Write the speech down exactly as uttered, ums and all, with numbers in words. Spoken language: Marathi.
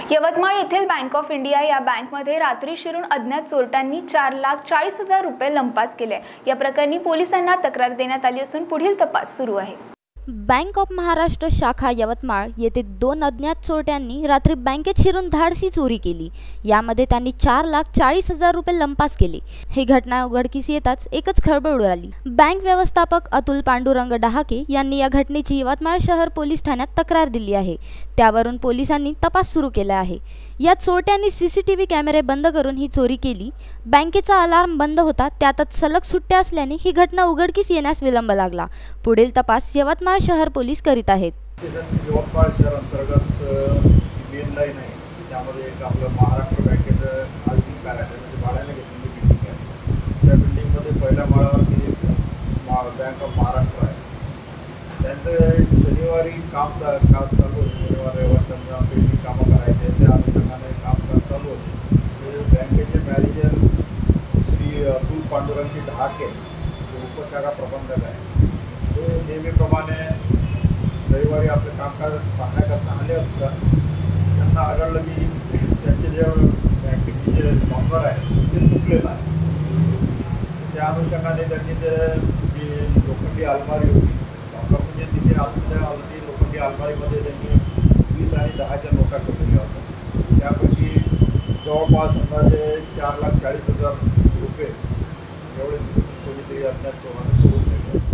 यवतमाळ येथील बँक ऑफ इंडिया या बँकमध्ये रात्री शिरून अज्ञात चोरट्यांनी चार लाख चाळीस हजार रुपये लंपास केले। या प्रकरणी पोलिसांना तक्रार देण्यात आली असून पुढील तपास सुरू आहे। बँक ऑफ महाराष्ट्र शाखा यवतमाळ येथे दोन अज्ञात चोरट्यांनी रात्री बँकेत शिरून धाडसी चोरी केली। यामध्ये त्यांनी चार लाख चाळीस हजार रुपये लंपास केले। ही घटना उघडकीस येताच एकच खळबळ उडाली। बँक व्यवस्थापक अतुल पांडुरंग डहाके यांनी या घटनेची यवतमाळ शहर पोलीस ठाण्यात तक्रार दिली आहे। त्यावरून पोलिसांनी तपास सुरू केला आहे। या चोरट्यांनी सीसीटीव्ही कॅमेरे बंद करून ही चोरी केली। बँकेचा अलार्म बंद होता, त्यातच सलग सुट्ट्या असल्याने ही घटना उघडकीस येण्यास विलंब लागला। पुढील तपास यवतमाळ शहर पोलीस करीत आहेत। यवतमाळ शहर अंतर्गत मेन लाईन आहे, त्यामध्ये एक आपलं महाराष्ट्र बँकेचं आर्थिक कार्यालय म्हणजे भाड्याने घेतलेली बिल्डिंग आहे। त्या बिल्डिंगमध्ये पहिल्या माळावरती बँक ऑफ महाराष्ट्र आहे। त्यांचं शनिवारी काम काम चालू होतं, शनिवार रविवार त्यांना बिल्डिंग कामं करायचे, त्या अनुषंगाने काम चालू होते। बँकेचे मॅनेजर श्री अतुल पांडुरंग डहाके उपशाखा प्रबंधक आहे, ते नेहमीप्रमाणे रविवारी आपलं कामकाज पाहण्याकरता आले असता त्यांना आढळलं की त्यांचे जे बँकेचे जे नंबर आहे ते चुकलेलं आहे। त्या अनुषंगाने त्यांनी ते जी लोखंडी अलमारी होती म्हणजे तिथे आतल्या ती लोखंडी अलमारीमध्ये त्यांनी वीस आणि दहाच्या नोटा ठेवलेल्या होत्या। त्यापैकी जवळपास अंदाजे चार लाख चाळीस हजार रुपये एवढे कोणीतरी अज्ञात चोराने चोरून नेले।